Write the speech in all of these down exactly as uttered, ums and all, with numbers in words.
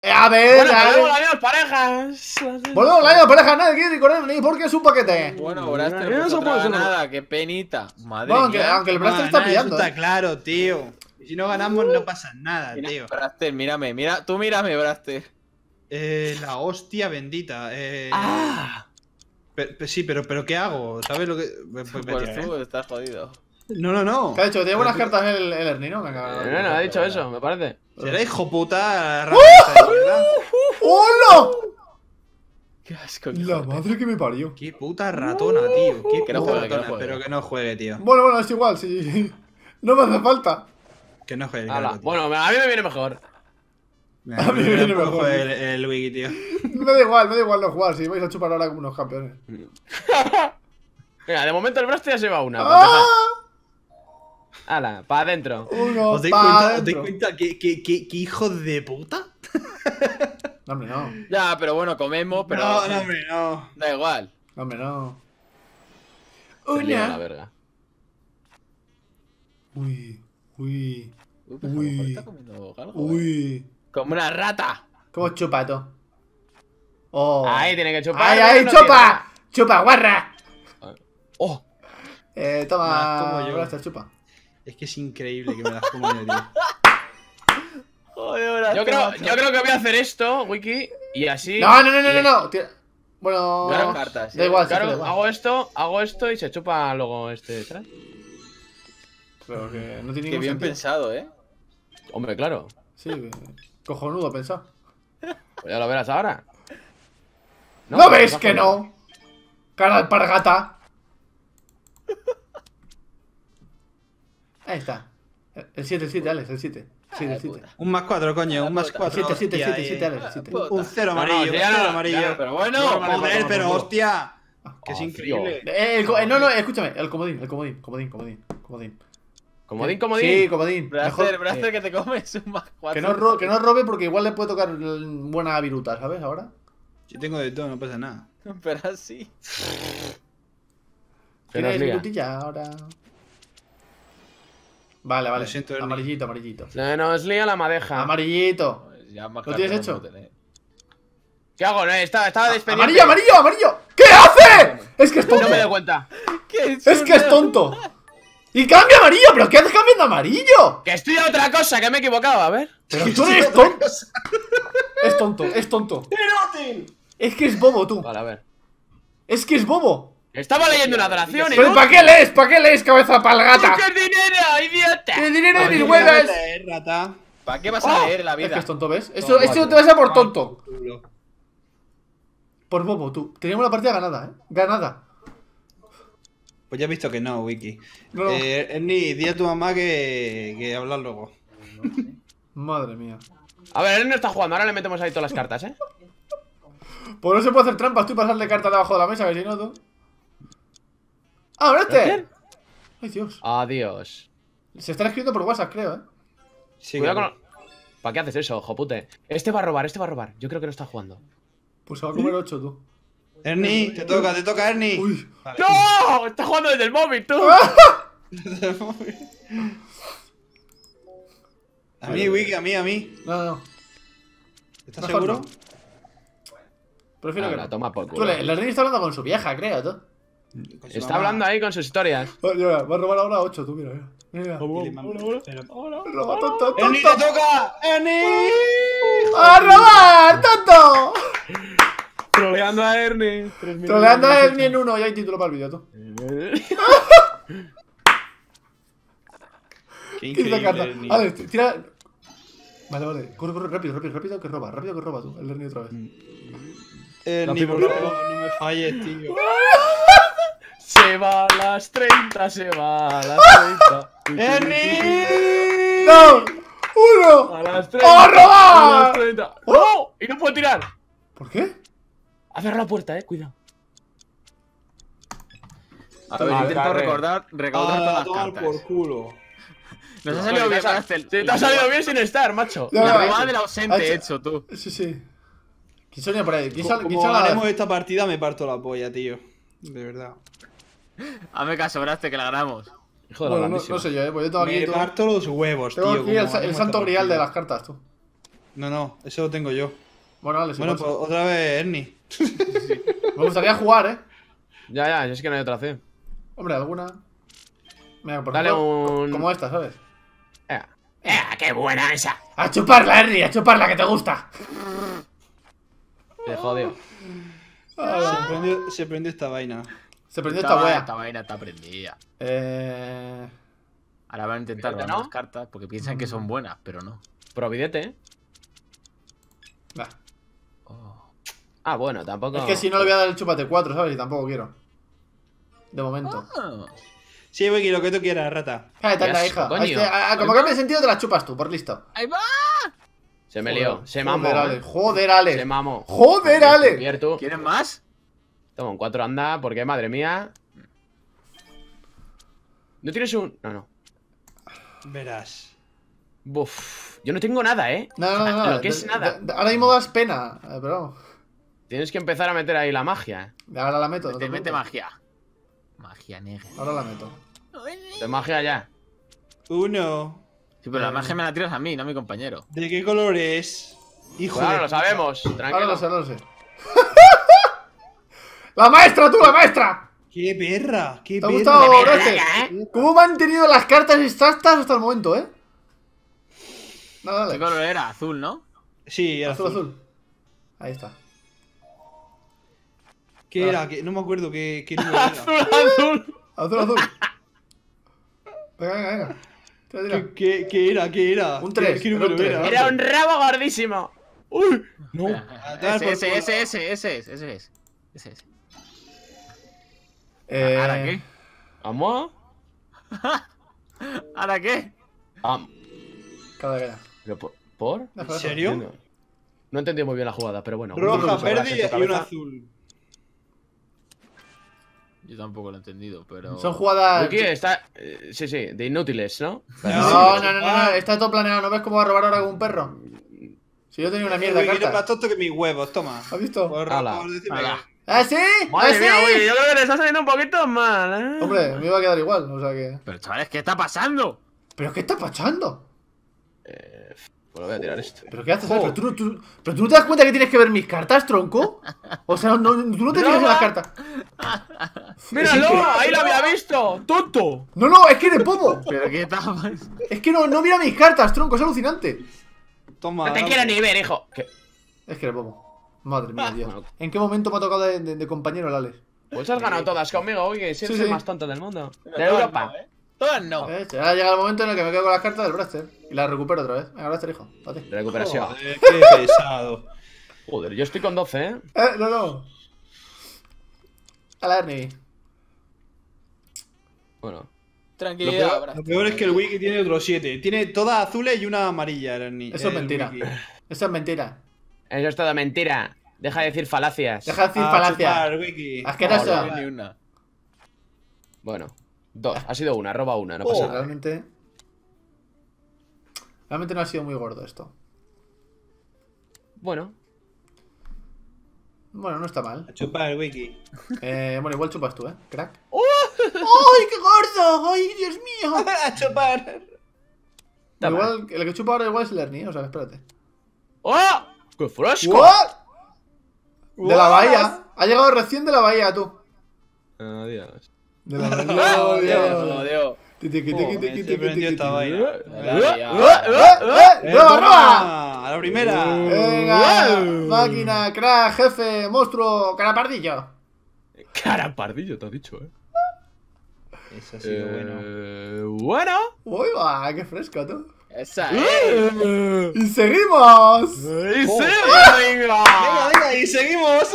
Eh, a ver, Bueno, a volvemos ver. a las mismas parejas. Volvemos a la misma pareja, nadie quiere ir con él ni porque es un paquete. Bueno, Braster, Yo no pues sé otra cómo es una- nada, qué penita. Madre Bueno, aunque, mía. aunque el Braster Ah, está nada, pillando. Eso está eh. claro, tío. Y si no ganamos, no pasa nada, Mira, tío. Braster, mírame, mira, tú mírame, Braster. Eh, la hostia bendita. Eh... Ah. pe- pe- sí, pero, pero ¿qué hago? ¿Sabes lo que.? Pues, me Pues tiraré. tú estás jodido. No, no, no. ¿Qué ha dicho? Tiene buenas cartas el, el Ernie, ¿no? Venga, No, no, ha dicho eso, me parece. Será hijo puta. rata esta de mierda. ¡Hola! Qué asco. qué La joder. madre que me parió. Qué puta ratona, tío. Qué Que no puta juegue, que no ratona. juegue. Pero que no juegue, tío. Bueno, bueno, es igual, sí. No me hace falta. Que no juegue. Ala, claro, tío. bueno, a mí me viene mejor. Me- a mí me me- viene tampoco mejor. juegue el, el wiki, tío. Me da igual, me da igual no jugar, si vais a chupar ahora como unos campeones. Mira, de momento el Braster ya se va una. para empezar. ¡Ah! Ala, para adentro. Uno, ¿Os dais pa' cuenta, ¿os dais dentro. cuenta que, que, que, que hijo de puta? No, hombre, no. Ya, pero bueno, comemos, pero. No, no, hombre, no. Da igual. No, hombre, no. Se lía la Una. verga. Uy, uy, Uy, pero a lo mejor Uy. está comiendo algo. eh. uy. Como una rata. ¿Cómo chupa esto? Oh. Ahí tiene que chupar. ¡Ay, pero ay, no chupa! ¡Chupa, guarra! tiene. Oh, Eh, Me las toma. como yo. Braster, chupa. Es que es increíble que me las como yo, tío. Joder, Braster, yo creo, macho. yo creo que voy a hacer esto, Wiki, y así. No, no, no, no, no, le- no. Tira- Bueno. Buenas cartas, Da eh. igual, sí, Claro, da igual. hago esto, hago esto y se chupa luego este detrás. Pero que no tiene Qué ningún bien sentido. pensado, eh. Hombre, claro. Sí, que- cojonudo pensado. Pues ya lo verás ahora. ¿No, ves que no? Cara de alpargata. Ahí está. El siete, el siete, Alex, el siete. Sí, el siete. Un más cuatro, coño, un más puta. cuatro. siete, siete, hostia, siete, eh. siete, Alex, el siete. Puta. Un cero No, no, amarillo, si un ya cero no- amarillo. ya no, Pero bueno, No, vale, Joder, vale, pero vale. hostia. Que es Oh, increíble. Eh, el co- eh, no, no, escúchame. El comodín, el comodín, comodín, comodín, comodín. Comodín, comodín. Sí, comodín. Braster, Mejor- Braster, eh, que te comes un más cuatro. que, no ro- que no robe porque igual le puede tocar mm, buena viruta, ¿sabes? Ahora. Yo tengo de todo, no pasa nada. Pero así. Que nos ¿Tienes lía. virutilla ahora? Vale, vale. Lo siento, Ernie. Amarillito, amarillito. Se nos lía la madeja. Amarillito. Pues ya más ¿Lo cartas tienes no hecho? puedo tener. ¿Qué hago? No, estaba, estaba despedido. ¡Amarillo, amarillo, amarillo! ¿Qué hace? Es que es tonto. No me doy cuenta. ¿Qué Es que es tonto. Y cambia amarillo, pero ¿qué haces cambiando amarillo? Que estoy a otra cosa, que me he equivocado, a ver. Pero tú eres tonto. Es tonto, es tonto. Es que es bobo tú. Vale, a ver. Es que es bobo. Estaba leyendo una donación y ¿Pero no. para qué lees? ¿Para qué lees, cabeza palgata? ¡Qué dinero, idiota! ¡El dinero de mis Oye, huevas! eh, rata. ¿Para qué vas a leer en la Es que vida? es tonto, ¿ves? Esto, esto no te va a ser por tonto. Culo. Por bobo, tú. Teníamos la partida ganada, ¿eh? Ganada. Pues ya he visto que no, Wiki. No. Eh, Ernie, di a tu mamá que, que hablar luego. Madre mía. A ver, él no está jugando, ahora le metemos ahí todas las cartas, ¿eh? Pues no se puede hacer trampas, tú y pasarle cartas debajo de la mesa, que si no, tú. ¡Ah, ahora este! ¡Ay, Dios! Adiós. Se están escribiendo por WhatsApp, creo, ¿eh? Sí, Cuidado claro. con. ¿Para qué haces eso, jopute? Este va a robar, este va a robar. Yo creo que no está jugando. Pues se va a comer ocho, tú. Ernie, te toca, te toca, Ernie. Uy. Vale. ¡No! Está jugando desde el móvil, tú. A mí, Wiki, a mí, a mí. No, no, no. ¿Estás Mejor seguro? no. Prefiero que Ahora, no. toma por Tú, culo. el Ernie está hablando con su vieja, creo, tú. Con su Está mamá. hablando ahí con sus historias. Oye, va a robar ahora ocho, tú, mira, mira. Mira. Dile, mamá, pero- Roba, tonto, ¡Ernie, tonto. te toca! ¡Ernie! ¡A robar, tonto! Troleando a Ernie. Troleando a Ernie en uno, ya hay título para el vídeo, tú. Qué Quinta increíble, carta. Ernie. Vale, tira. Vale, vale. Corre, corre, rápido, rápido, rápido, que roba, rápido que roba tú. El Ernie otra vez. Ernie, por favor, no me falles, tío. Se va a las treinta, se va a las treinta. ¡Ernie! ¡No! ¡Uno! A las treinta. ¡Oh, A robar! las treinta. ¡No! Y no puedo tirar. ¿Por qué? A cerrar la puerta, eh, cuidado. A ver, Vale, intento vale. recordar, recaudar Ah, todas las tomar cartas. por culo. Nos ha salido bien, Braster. Te, te ha salido bien sin estar, macho. Ya, La ya, robada ya. del Ha ausente hecho- hecho, tú. Sí, sí. ¿Quién sonía por ahí? ¿Quién sale? ¿Quién Como sale? ganemos esta partida, me parto la polla, tío. De verdad. Hazme caso, Braster, que la ganamos. Hijo de la Bueno, no, grandísima. no sé yo, eh. Pues yo tengo aquí. Me todo- parto los huevos, Tengo tío. aquí como el, sa- el ganemos santo esta grial de partida. las cartas, tú. No, no, eso lo tengo yo. Bueno, vale, sí, Bueno, pasa. pues otra vez Ernie. Me gustaría jugar, ¿eh? Ya, ya, es que no hay otra opción. Hombre, alguna. Mira, por Dale ejemplo, un- como esta, ¿sabes? ¡Eh! ¡Eh! ¡Qué buena esa! ¡A chuparla, Ernie! ¡A chuparla, que te gusta! Te jodió. Se prendió, se prendió esta vaina. Se prendió Esta, esta va- wea. esta vaina está prendida. Eh... Ahora van a intentar Fíjate, robar ¿no? las cartas porque piensan que son buenas, pero no. Providete, ¿eh? Nah. Oh. Ah, bueno, tampoco. Es que si no le voy a dar el chúpate cuatro, ¿sabes? Y tampoco quiero. De momento. Ah. Sí, Wiki, lo que tú quieras, rata. Cállate, Qué anda, asco, hija. coño. Este, a- a- como cambie de sentido, te las chupas tú, por listo. ¡Ahí va! Se me Joder, lió. Se mamó. Joder, Ale. ¿eh? Joder, Ale. Se mamó. Joder, Ale. Piertu. ¿Quieren más? Toma un cuatro, anda, porque madre mía. ¿No tienes un.? No, no. Verás. Buf. Yo no tengo nada, ¿eh? No, no, no. Lo que es de- nada. de- de- ahora mismo das pena. eh, Pero vamos. Tienes que empezar a meter ahí la magia. Ahora la meto. No te Te mete preocupes. magia. Magia negra. Ahora la meto. De magia ya. Uno. Sí, pero la Eh. magia me la tiras a mí, no a mi compañero. ¿De qué color es? Hijo Pues ahora de... lo sabemos. Ahora Tranquilo. lo sé, ahora lo sé. ¡La maestra, tú, la maestra! ¡Qué perra! ¡Qué ¿Te ha perra! gustado, Qué Brote? perra, ¿eh? ¿Cómo me han tenido las cartas exactas hasta el momento, eh? No, ¿Qué dale. color era? Azul, ¿no? Sí, era Azul, azul. azul. Ahí está. ¿Qué era? ¿Qué- No me acuerdo qué, qué número era. Azul. Azul, azul. Venga, venga, venga. Tira, tira. ¿Qué, qué, qué era? ¿Qué era? Un ¿Qué- tres, ¿Qué era número un tres, era? era Era un rabo gordísimo. Uy. No. A tomar Ese, por ese, culo. ese, ese, ese es, ese es. Ese es. Eh, ¿Ahora qué? ¿Vamos? ¿Ahora qué? Ah, Cada vez. ¿pero por? ¿Por? ¿En ¿En serio? No, no he entendido muy bien la jugada, pero bueno. Roja, uno sabrás verde en y, tu y un cabeza. azul. Yo tampoco lo he entendido, pero. Son jugadas. Wiki está. eh, sí, sí, de inútiles, ¿no? No, no, no, no, no, está todo planeado. ¿No ves cómo va a robar ahora con un perro? Si yo tenía una mierda de Wiki, eres más cartas. tonto que mis huevos, toma. ¿Has visto? Por, Ala. por decirme. Ala. ¿Ah, sí? ¿Ah, Madre sí? mía, Wiki, yo creo que le está saliendo un poquito mal, ¿eh? Hombre, me iba a quedar igual, o sea que. Pero chavales, ¿qué está pasando? ¿Pero qué está pasando? Eh, pues voy a tirar esto. ¿Pero qué haces? ¿Pero tú, no- tú- ¿Pero tú no te das cuenta que tienes que ver mis cartas, tronco? O sea, no, no- tú no te fijas en las cartas. ¡Míralo! ¡Ahí lo había visto! ¡Tonto! No, no, es que eres bobo. ¿Pero qué está pasando? Es que no, no mira mis cartas, tronco, es alucinante. Toma. No te dame. quiero ni ver, hijo. ¿Qué? Es que eres bobo. Madre mía, Dios. bueno. ¿En qué momento me ha tocado de, de- de compañero el Alex? Pues has ganado todas conmigo, Wiki. Si eres Sí, el sí. más tonto del mundo. De Todas Europa. no, ¿eh? Todas no. ¿Ves? Ahora llega el momento en el que me quedo con las cartas del Braster. Y las recupero otra vez. Venga, Braster, hijo. Date. De recuperación. Joder, qué pesado. Joder, yo estoy con doce, ¿eh? Eh, no, no. A la Ernie. Bueno. Lo Tranquilidad, peor, Bra. lo peor es que el Wiki tiene otros siete. Tiene todas azules y una amarilla, Ernie. Eso es el mentira. Wiki. Eso es mentira. Eso es toda mentira. Deja de decir falacias. Deja de decir A falacia. chupar, Wiki. Asqueroso. Hola. No, ni una. Bueno. Dos. Ha sido una. Roba una. No Oh, pasa nada. realmente. Realmente no ha sido muy gordo esto. Bueno. Bueno, no está mal. A chupar, Wiki. Eh, bueno, igual chupas tú, ¿eh? Crack. ¡Ay, qué gordo! ¡Ay, Dios mío! A chupar. Toma. Igual, el que chupa ahora igual es el Ernie, o sea, espérate. ¡Oh! ¡Qué fresco! ¿What? De la What? bahía. Ha llegado recién de la bahía, tú. Adiós. De la bahía. Oh, Dios, Dios. oh, Dios. Titi, titi, Joder, titi, se titi, prendió titi, esta titi. vaina. La ¡Eh, liado. eh, eh! Eh, ¡Roba, toma, roba! A la primera. Venga, máquina, crack, jefe, monstruo, carapardillo. Cara pardillo, te has dicho, eh. Eso ha sido bueno. Eh, bueno. Uy, va, qué fresco, tú. Esa es. ¡Y seguimos! ¡Y Oh. sí, venga! Venga, venga, y seguimos.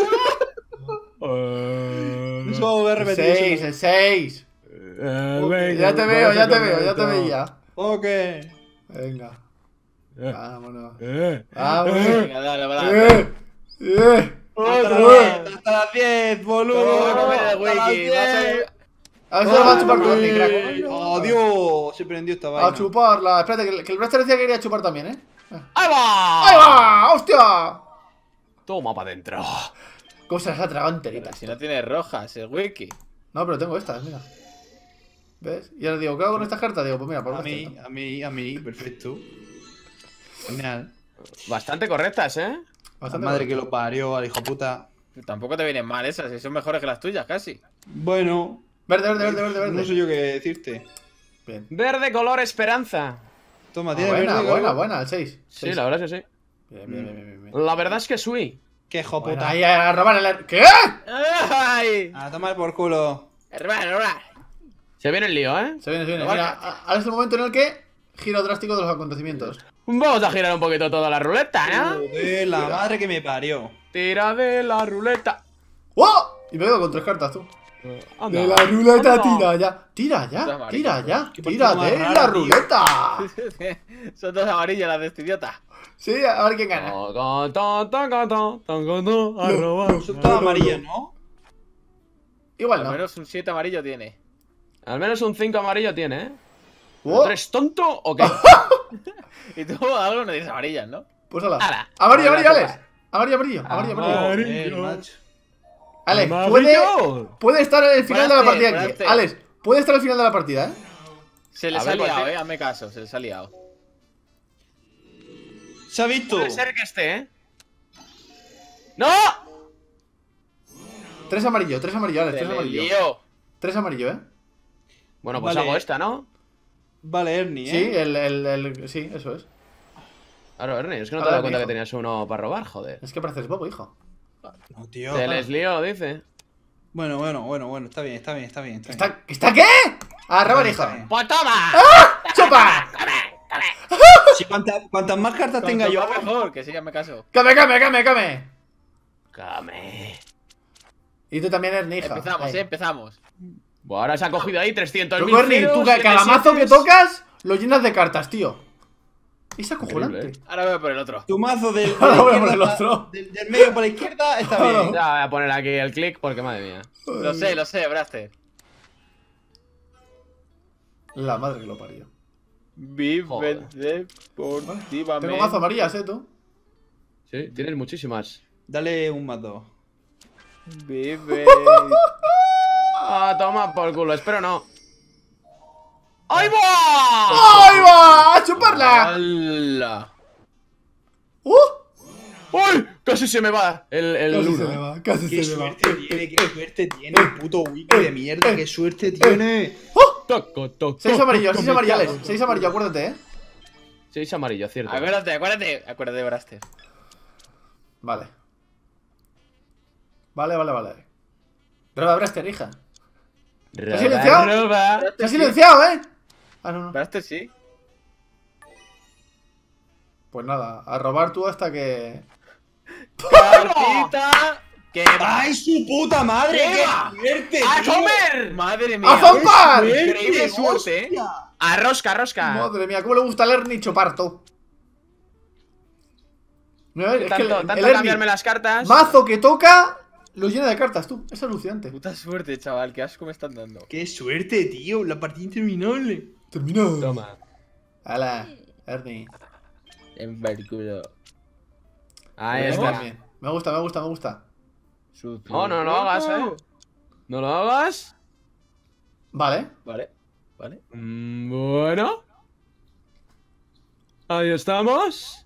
Eh, Nos vamos a El repetir. seis, el seis. eh, venga, Ya te veo, ya te parece veo, ya te correcto. veía. Ok. Venga, Eh, vámonos. eh. Vámonos. Venga, dale, dale. ¡Eh! ¡Eh! Hasta las ¡Eh! diez, hasta las diez, boludo. Toma, come de Hasta las wiki. Vas a- diez. A ver si lo va a chupar tú, Ernie, crack. Oh, Dios, se prendió esta A vaina. chuparla. Espérate, que el, que el Braster decía que quería chupar también, ¿eh? ¡Ahí va! ¡Ahí va! ¡Hostia! Toma para adentro. Cosas la tragado enterita. Si no tiene rojas, el wiki. No, pero tengo estas, mira. ¿Ves? Y ahora digo, ¿qué hago con estas cartas? Digo, pues mira, por A Braster, mí, ¿no? a mí, a mí, perfecto. Genial. Bastante correctas, ¿eh? Bastante Madre correcto. que lo parió, al hijo puta. Tampoco te vienen mal esas, si son mejores que las tuyas, casi. Bueno. Verde, verde, verde, verde, verde. No sé yo qué decirte. Bien. Verde color esperanza. Toma, Ah, tiene buena, verde. buena, ¿no? buena, el seis. Sí, la verdad es que sí. Bien, bien, bien, bien, bien. La verdad es que sí. Qué hijo Bueno, puta. ahí a robar el... ¿Qué? ¡Ay! A tomar por culo. Hermano, hermano. Se viene el lío, ¿eh? Se viene, se viene. Vale. Mira, a- ahora es el momento en el que giro drástico de los acontecimientos. Vamos a girar un poquito toda la ruleta, ¿no? Joder, la madre que me parió. Tira de la ruleta. ¡Oh! Y me quedo con tres cartas, tú. Anda. De la ruleta, Anda. tira ya. Tira Está ya, amarillo, tira ya. Qué Tira partido de más la raro, tío. ruleta. Son dos amarillas las de este idiota. Sí, a ver quién gana. Taca, ta, taca, ta, taca, ta, a robar. Son todas amarillas, ¿no? Igual Al no. menos un siete amarillo tiene. Al menos un cinco amarillo tiene, ¿eh? Oh, ¿Eres tonto o qué? Y tú algo no dices amarillas, ¿no? pues ala. Ala. Amarillo, Ala, amarillo, toma. Alex. Amarillo, amarillo, amarillo, amarillo. Amarillo. Joder, macho. Alex, puede, Amarillo. puede estar en el final de la Buenas partida tardes, aquí. buenas Alex, puede estar al final de la partida, ¿eh? Se les A ha ver, ¿cuál liado, tiene? eh. Hazme caso, se les ha liado. ¿Se ha visto? Puede ser que esté, ¿eh? ¡No! Tres amarillo, tres amarillo, Alex, Se tres les amarillo. lió. Tres amarillo, ¿eh? Bueno, pues Vale. hago esta, ¿no? Vale, Ernie, Sí, ¿eh? el, el, el- sí, eso es. Claro, Ernie, es que no A te ver, das cuenta hijo. que tenías uno para robar, joder. Es que pareces bobo, hijo. No, tío. Se les lío, dice. Bueno, bueno, bueno, bueno. Está bien, está bien, está bien. Está bien. ¿Está, ¿está qué? A robar, hijo. Está bien. ¡Pues toma! ¡Chupa! Si cuantas, cuantas más cartas tenga Cuanto yo. más mejor, que sí, hazme caso. ¡Came, came, came, came! Came. Y tú también, Ernie, hija. Empezamos, Ahí. eh, empezamos. Bueno, ahora se ha cogido ahí trescientos mil Tú, Ernie, tú ca- cada mazo que tocas lo llenas de cartas, tío. Es acojonante. Increíble, Ahora voy a por el otro. Tu mazo del, de Ahora la voy a por izquierda el otro. pa- del, del medio para la izquierda está Ahora. bien. Ya voy a poner aquí el clic porque madre mía. Lo sé, lo sé, Braster. La madre que lo parió. Vive Joder. deportivamente. Tengo mazo amarillas, eh, tú. Sí, tienes muchísimas. Dale un más dos. Vive. Ah, toma por culo, espero no. ¡Ahí va! ¡Ahí va! ¡A chuparla! ¡Hala! ¡Uh! ¡Uy! Casi se me va el, el Casi se uno. me va, casi Qué se me va. suerte tiene, qué suerte tiene el puto wiki de mierda, qué suerte tiene. Toco, toco, Seis amarillos, toco, seis me amarillos, cago. Alex. Seis amarillos, acuérdate, eh. Seis amarillo, cierto. Acuérdate, acuérdate. Acuérdate, Braster. Vale. Vale, vale, vale. Roba Braster, hija. Roba, silenciado? roba. ¡Se ha silenciado, eh! Ah, no, no. Braster sí. Pues nada, a robar tú hasta que. Cartita. Que va. ¡Ay, su puta madre! ¿Qué ¡Qué va? suerte, ¡A tío! comer! Madre mía. ¡A zampar! Increíble suerte, eh. ¡A rosca, rosca! Madre mía, ¿cómo le gusta al Ernie chupar todo? Mira, es que Tanto, el, tanto el Ernie, cambiarme las cartas. mazo que toca, lo llena de cartas, tú. Es alucinante. Puta suerte, chaval. Qué asco me están dando. ¡Qué suerte, tío! La partida interminable. Terminado. Toma. Hala, Ernie. En el culo. Ahí Bien, está. bien, bien. Me gusta, me gusta, me gusta. No, no lo hagas, eh. No lo hagas. Vale. Vale, vale. Mm, Bueno. Ahí estamos.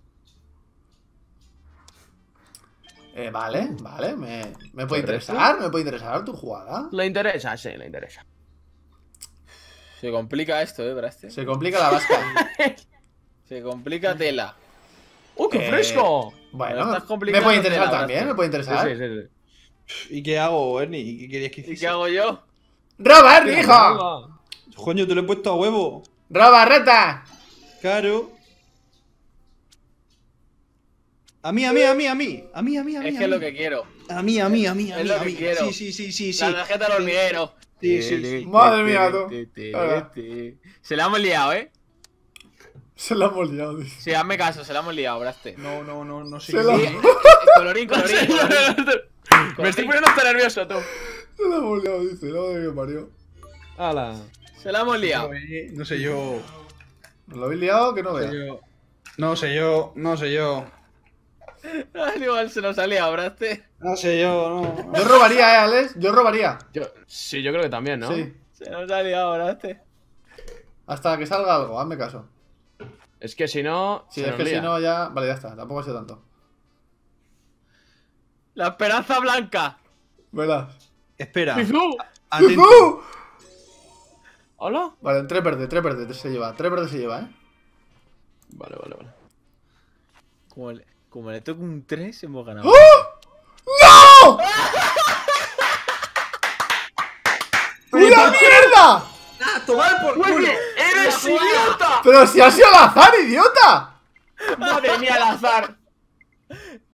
Eh, vale, vale. Me, me puede Correcto. interesar, me puede interesar tu jugada. Le interesa, sí, le interesa. Se complica esto, eh, Braster. Se complica la vasca. Se complica tela. ¡Oh, qué Eh, fresco! Bueno, Lo estás me complicando, puede interesar tela, también, Braster. me puede Sí, interesar. sí, sí, sí. ¿Y qué hago, Ernie? ¿Y qué querías que ¿Y hiciese? qué hago yo? ¡Roba, Ernie, hijo! Coño, te lo he puesto a huevo. ¡Roba, reta! Claro. A mí, a mí, a mí, a mí. A mí, a mí, a mí. Es a que es mí. lo que quiero. A mí, a mí, a mí, a Es mí, lo a que mí. quiero. Sí, sí, sí, sí, sí. La tarjeta del hormiguero. Sí, sí, sí. Madre mía, tú. Ahora. Se la hemos liado, eh. Se la hemos liado, dice. Sí, hazme caso, se la hemos liado, Braster. No, no, no, no sé. Se qué la- decir. Colorín, colorín, colorín. Me estoy poniendo hasta nervioso, tú. Se la hemos liado, dice. No, de que parió. Hala. Se la hemos liado. No sé yo. ¿Nos lo habéis liado? Que no No sé vea. yo. No sé yo, no sé yo. Al igual se nos ha liado, Braster. No sé yo, no. Yo robaría, eh, Alex. Yo robaría. Yo, sí, yo creo que también, ¿no? Sí. Se nos ha liado, Braster. Hasta que salga algo, hazme caso. Es que si no. Sí, se es nos que lía. si no ya... Vale, ya está, tampoco ha sido tanto. La esperanza blanca. ¿Verdad? Espera. ¡Fifu! Atento. ¡Fifu! ¿Hola? Vale, tres verdes, tres verdes se lleva. Tres verdes se lleva, ¿eh? Vale, vale, vale. Como le, como le toque un tres, hemos ganado. ¡No! ¡Una mierda! ¡Ah, tomar por culo! ¡Eres idiota! ¡Pero si ha sido al azar, idiota! ¡Madre mía, al azar!